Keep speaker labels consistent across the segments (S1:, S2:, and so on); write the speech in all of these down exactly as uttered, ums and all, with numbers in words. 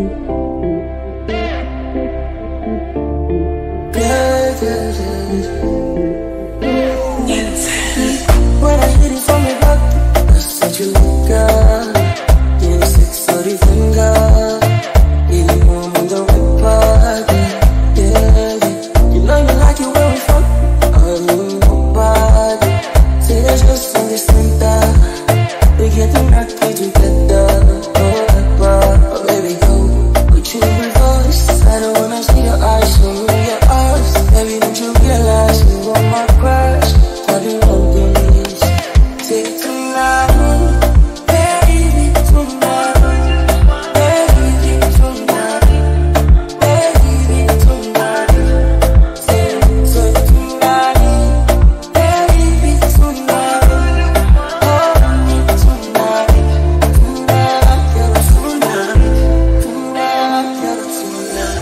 S1: When I hit it from the back, that's such a girl. Yeah, six sorry finger. Yeah, mom on the right part. Yeah, yeah. You know you like it where we from. I mean nobody. Say there's just in the center. We get the knock it together. Oh, oh, baby, go. Put you in reverse. I don't wanna see your eyes, show me your eyes. Baby, don't you realize you want my crush? I've been holding this. Take it tonight, baby, tonight, baby, tonight, baby, tonight. Say it tonight, baby, tonight. Hold me tonight, tonight, yeah, tonight, tonight, yeah, tonight.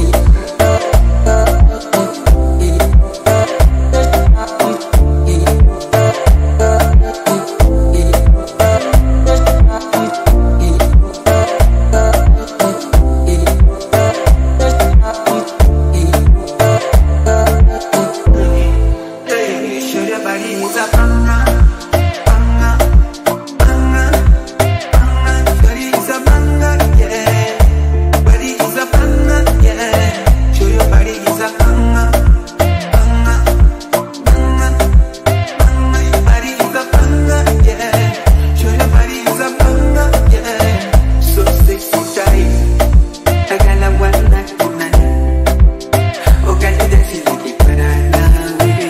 S1: Show your body is a banger, banger, banger, banger. Body is a banger, yeah. Body is a banger, yeah. Show your body is a banger, banger, banger, banger. Your body is a banger, yeah. Show your body is a banger, yeah. So sexy tight, I got a one night tonight. Oh, got you dancing like it, but I love it.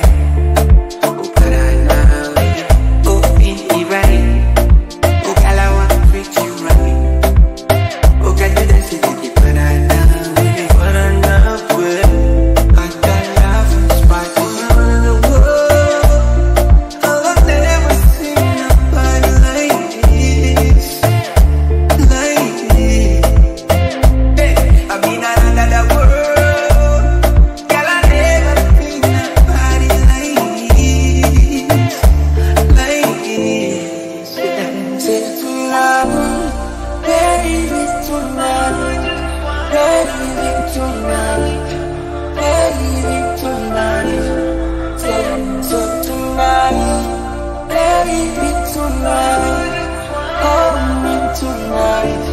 S1: Baby, tonight, hold me tonight.